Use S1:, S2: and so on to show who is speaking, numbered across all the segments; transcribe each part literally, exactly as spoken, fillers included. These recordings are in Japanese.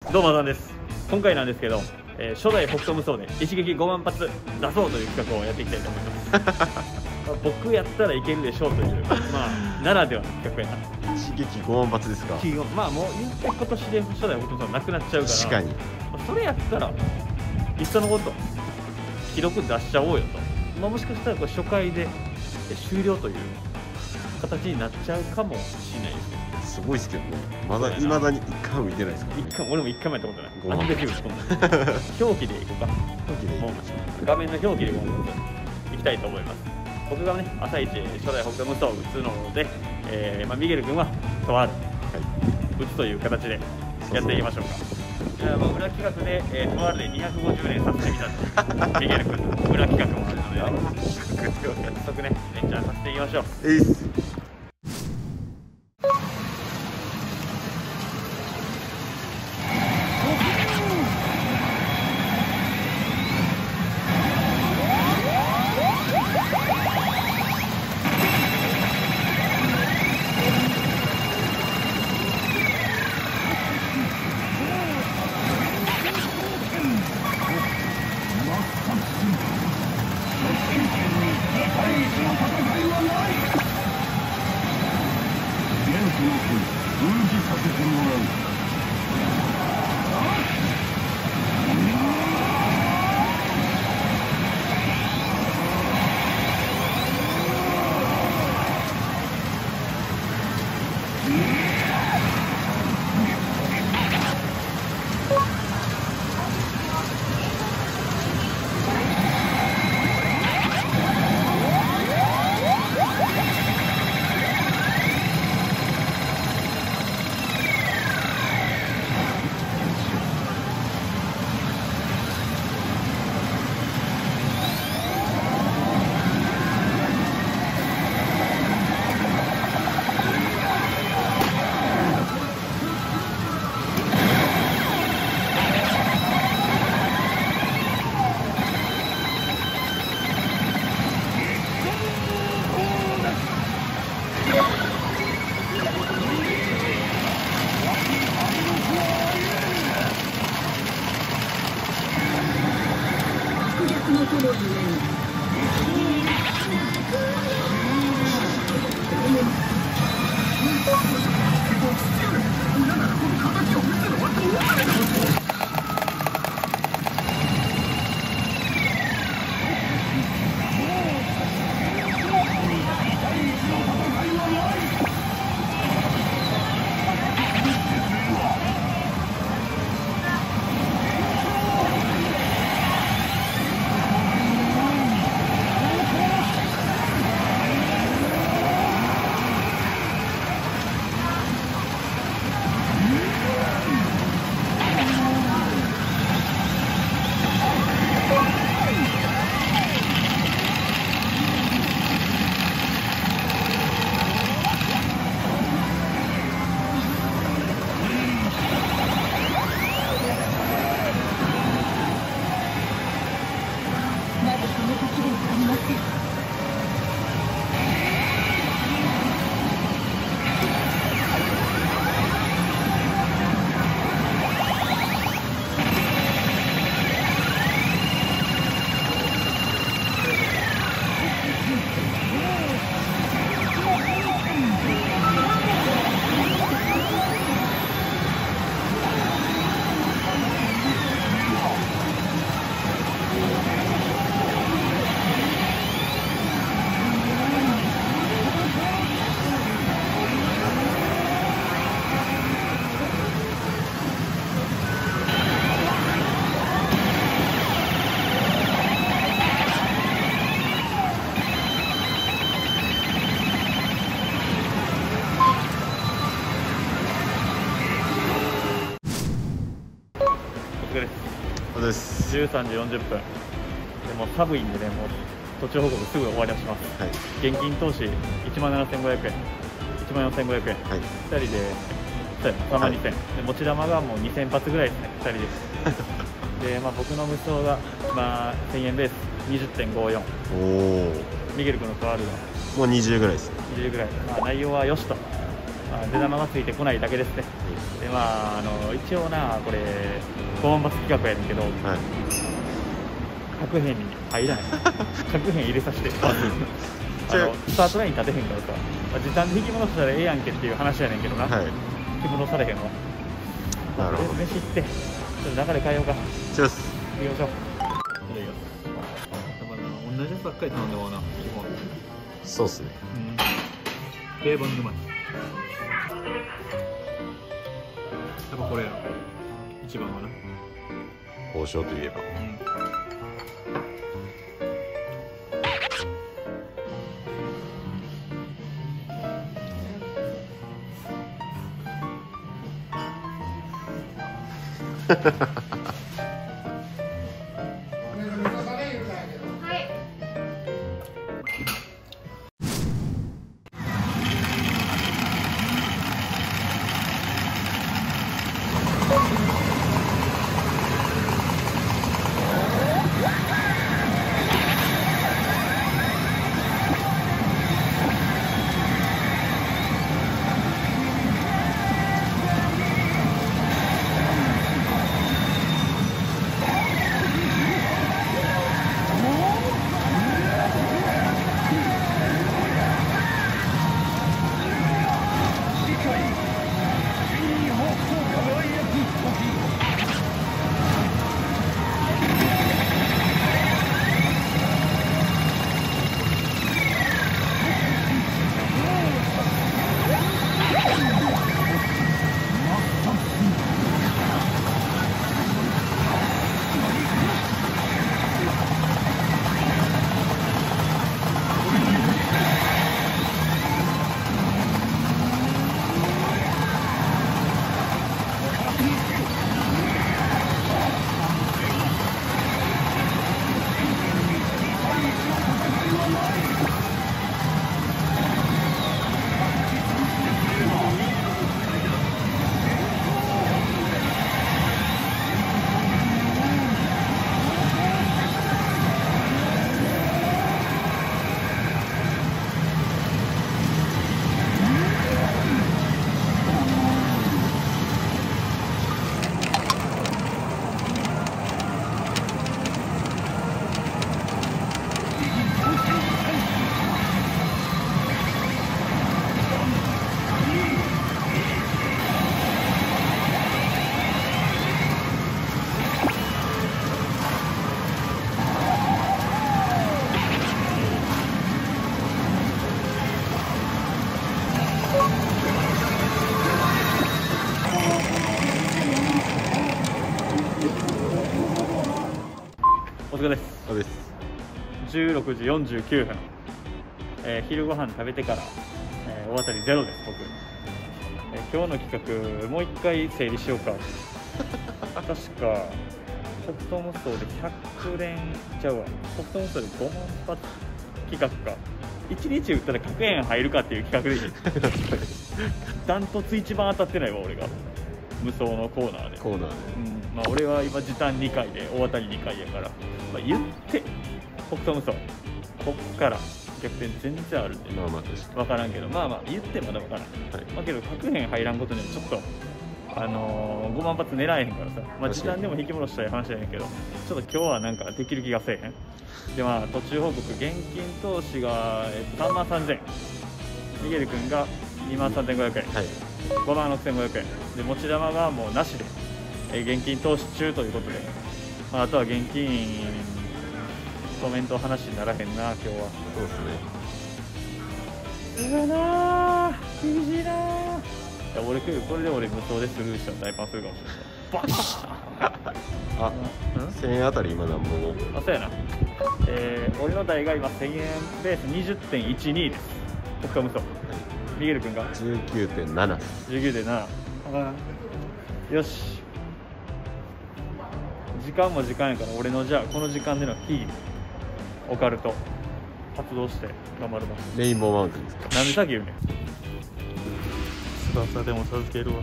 S1: どうも、さんです。今回なんですけど、えー、初代北斗無双で一撃ごまん発出そうという企画をやっていきたいと思います僕やったらいけるでしょうという、まあ、ならではの企画やな。
S2: 一撃ごまん発ですか。
S1: まあもう言って今年で初代北斗無双なくなっちゃうから、
S2: 確かに
S1: それやったらいっそのこと記録出しちゃおうよと、まあ、もしかしたらこれ初回で終了という形になっちゃうかもしれないですね。
S2: すごいですけどね。まだいまだにいっかいも見てないですか。
S1: 一回俺もいっかいもやったことない。
S2: ごまん
S1: あんだけ打ち込んだ表記でいこうか。
S2: 表記でいい
S1: もう画面の表記でごまんいきたいと思います。僕がね、朝一初代北斗無双を打つので、えーまあ、ミゲル君はとある、はい、打つという形でやっていきましょうか。じゃあ、まあ、裏企画で、えー、とあるでにひゃくごじゅう連させてみたとミゲル君の裏企画もあるので、早速ね、連チャンさせていきましょう。
S2: えいっす。 です
S1: じゅうさんじよんじゅっぷんでも寒いんでね、もう途中報告すぐ終わりします、はい、現金投資いちまんななせんごひゃくえん、いちまんよんせんごひゃくえん、はい、ふたりでさんまんにせん、はい、で持ち玉がもうにせん発ぐらいですね、ふたりでで、まあ、僕の無双が、まあ、せんえんベース にじゅってんごよん、おミゲル君のパワールが
S2: もうにじゅうぐらいですね、
S1: にじゅうぐらい、まあ、内容はよしとまあ、出玉がついてこないだけですね。でまあ、あの一応なこれごまん発企画やねんけど、はい、各編に入らない各編入れさせてまずあのスタートライン立てへんからさ、まあ、時短で引き戻したらええやんけっていう話やねんけどな、はい、引き戻されへんわ。なるほど。飯行ってちょっと流れ変えようか。チュース行きましょう。同じやつばっかり頼んでもらうな、基本。
S2: そうっすね。
S1: うん。定番沼。やっぱこれやろ。一番はな。
S2: 王将といえば。うん。
S1: お疲れです。
S2: そうです。
S1: じゅうろくじよんじゅうきゅうふん、えー、昼ご飯食べてから、えー、大当たりゼロです僕、えー、今日の企画もう一回整理しようか確か北東無双でひゃく連ちゃうわ、北東無双でごまん発企画か、いちにち売ったらひゃくえん入るかっていう企画でいいダントツ一番当たってないわ俺が無双のコーナーで
S2: コーナーで、
S1: うん、まあ俺は今時短にかいで大当たりにかいやから、まあ、言って北東無双こっから逆転全然あるんで、
S2: まあまあ確かに
S1: 分からんけど、まあまあ言ってまだ分からん、はい、まあけど各編入らんことにはちょっとあのー、ごまん発狙えへんからさ、まあ、時短でも引き戻したい話やねんけど、ちょっと今日はなんかできる気がせえへんで、まあ途中報告現金投資が、えっと、さんまんさんぜんえん、ミゲル君がにまんさんぜんごひゃくえん、はい、ごまんろくせんごひゃくえんで、持ち玉がもうなしで、えー、現金投資中ということで、まあ、あとは現金コメント話にならへんな今日は。
S2: そうです
S1: ね。うわなー厳しいなー。俺これで俺無双でスルーしたら大パンするかもしれない。バッ
S2: あ、せんえんあたり今なんぼの。
S1: あ、そうやな。えー、俺の台が今せんえんベース にじゅってんいちに です。北海無双。ミゲル君が
S2: じゅうきゅうてんなな。
S1: じゅうきゅうてんなな。よし。時間も時間やから俺のじゃあこの時間でのヒールオカルト発動して頑張るわ。
S2: レインボーマウンテンですか。
S1: なんでさっき言うねん。翼でも授けるわ。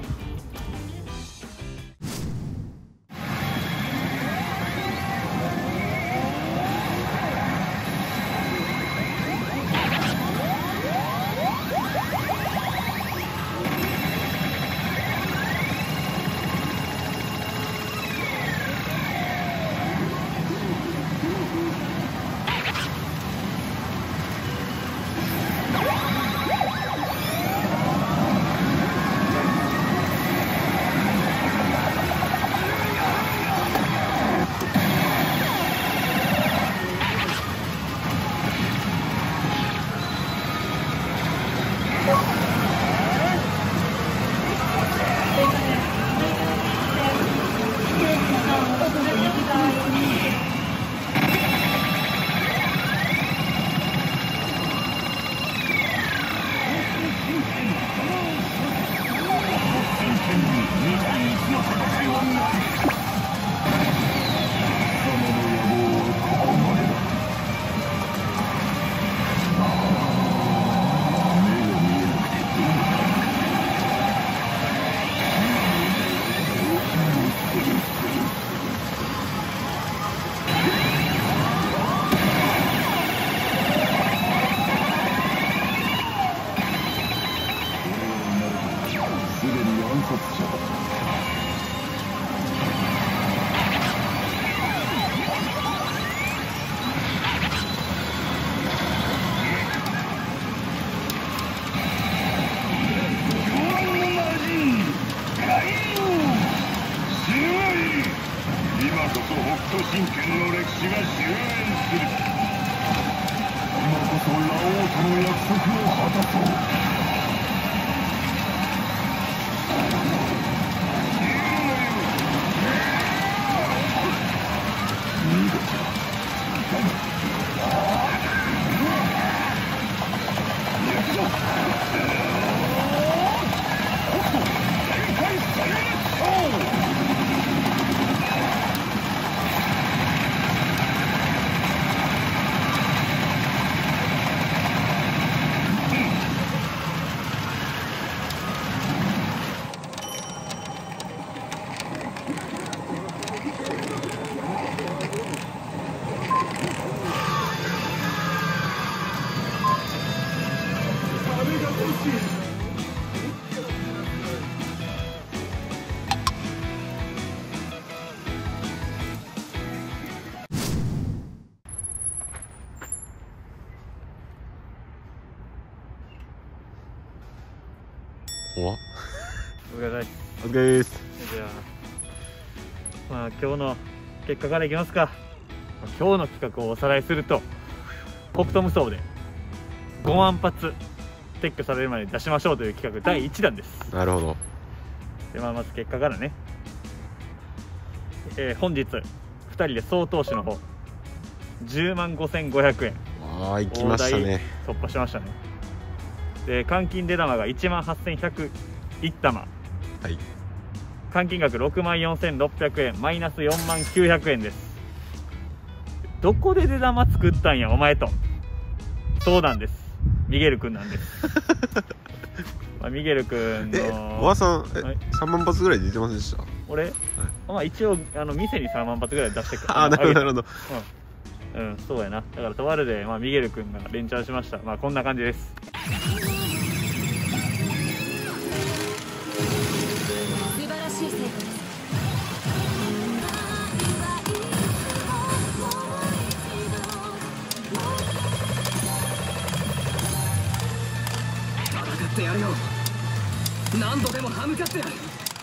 S3: 今こそ北斗神拳の歴史が終焉する。今こそラオウとの約束を果たそう。
S2: 怖っ。
S1: お疲れ様です。
S2: オッケーです。
S1: じゃあまあ今日の結果からいきますか。今日の企画をおさらいすると、北斗無双でごまん発撤去されるまで出しましょうという企画だいいちだんです。
S2: なるほど。
S1: で、まあ、まず結果からね、えー、本日ふたりで総投資の方じゅうまんごせんごひゃくえん、
S2: ああ、行きましたね。
S1: 大台突破しましたね。で、換金出玉がいちまんはっせんひゃくいち玉、
S2: はい、
S1: 換金額ろくまんよんせんろっぴゃくえん、マイナスよんまんきゅうひゃくえんです。どこで出玉作ったんやお前と。そうなんです、ミゲル君なんですまあミゲル君の
S2: え、おばさん、え、
S1: はい、
S2: さんまん発ぐらい出てませんでした？
S1: 俺、はい、まあ一応あの店にさんまん発ぐらい出してくる。
S2: ああ、なるほどなるほど。
S1: うん、うん、そうやな。だからとあるで、まあ、ミゲル君が連チャンしました。まあこんな感じです。
S4: 素晴らしい成功です。戦ってやるよ。何度でも歯向かってやる。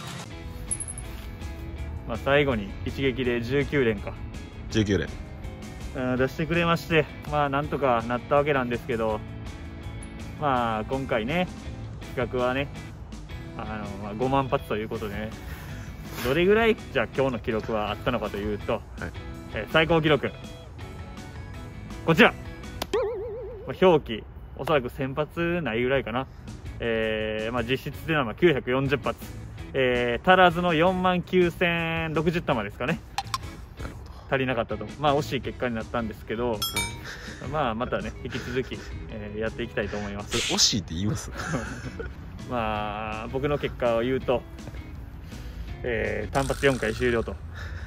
S1: まあ最後に一撃でじゅうきゅうれんか
S2: じゅうきゅうれん、
S1: うん、出してくれまして、まあなんとかなったわけなんですけど、まあ今回ね企画はね、あの、まあ、ごまん発ということでね、どれぐらいじゃあ今日の記録はあったのかというと、はい、えー、最高記録こちら、まあ、表記おそらくせん発ないぐらいかな、えーまあ、実質ではきゅうひゃくよんじゅう発、えー、足らずのよんまんきゅうせんろくじゅう玉ですかね。足りなかったと、まあ惜しい結果になったんですけど、うん、まあまたね引き続き、えー、やっていきたいと思います。
S2: それ惜しいって言います
S1: まあ僕の結果を言うと、えー、単発よんかい終了と、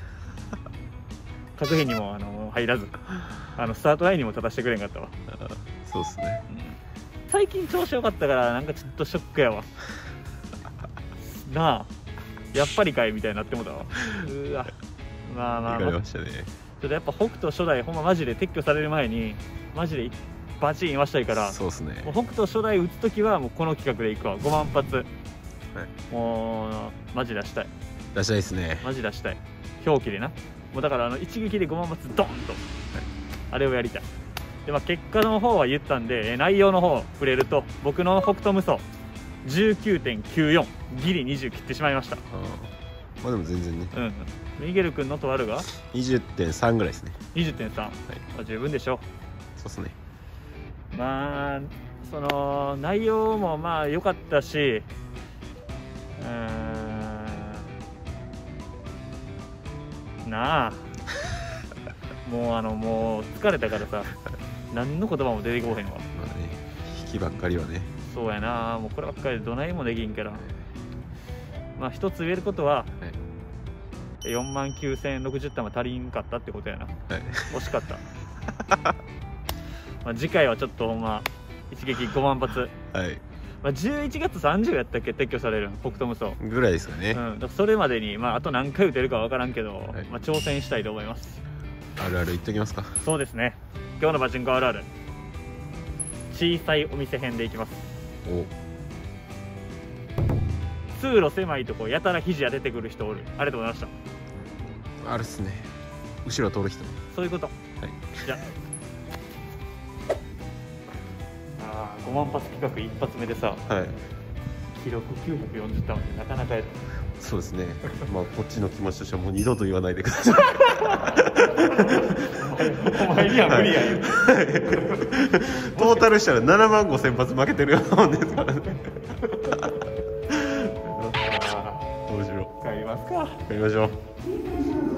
S1: 確変にもあの入らず、あのスタートラインにも立たせてくれんかったわ。
S2: そうですね、
S1: うん、最近調子良かったからなんかちょっとショックやわなあ、やっぱりかいみたいになってもたわ。うわ、まあまあ、まあ、
S2: ましたね。
S1: ちょっとやっぱ北斗初代ほんまマジで撤去される前にマジでバチン言わしたいから、
S2: そうですね、
S1: もう北斗初代打つ時はもうこの企画でいくわ。ごまん発、はい、もうマジ出したい、
S2: 出したいですね。
S1: マジ出したい、表記でな。もうだからあの一撃でごまん発ドンと、はい、あれをやりたい。で、まあ、結果の方は言ったんで、内容の方触れると、僕の北斗無双 じゅうきゅうてんきゅうよん、ギリにじゅう切ってしまいました。あ、
S2: まあでも全然ね、
S1: うん、ミゲル君のとあるが
S2: にじゅってんさん ぐらいですね。 にじゅってんさん、
S1: はい、まあ、十分でしょう。
S2: そうですね。
S1: まあその内容もまあ良かったし、うーんなあもうあのもう疲れたからさ何の言葉も出てこへんわ。まあ
S2: ね、引きばっかりはね。
S1: そうやな、もうこればっかりでどないもできんから、まあ一つ言えることは、はい、よんまんきゅうせんろくじゅう玉足りんかったってことやな、はい、惜しかったまあ次回はちょっとほんま一撃ごまん発、はい、まあ、じゅういちがつさんじゅうやったっけ撤去される北斗無双
S2: ぐらいですかね、
S1: うん、だからそれまでに、まあ、あと何回打てるか分からんけど、はい、まあ、挑戦したいと思います。
S2: あるある言っときますか。
S1: そうですね、今日のパチンコあるある、小さいお店編でいきます。お、通路狭いとこやたら肘当ててくる人おる。ありがとうございました。
S2: あるっすね。後ろ通る人。
S1: そういうこと。
S2: はい。
S1: じゃああーごまん発企画一発目でさ、
S2: はい。
S1: 記録きゅうひゃくよんじゅうターンでなかなかやっ
S2: そうですね。まあこっちの気持ちとしてはもう二度と言わないでください。
S1: お前には無理やよ。
S2: トータルしたらななまんごせん発負けてるようなもんですからね。
S1: あ
S2: 面白い。
S1: ー帰りますか。
S2: やりましょう。